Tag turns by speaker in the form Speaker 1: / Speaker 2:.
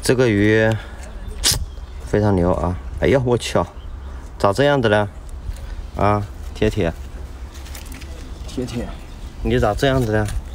Speaker 1: 这个鱼非常牛啊！哎呀，我去啊，咋这样的呢？啊，铁铁，你咋这样子呢？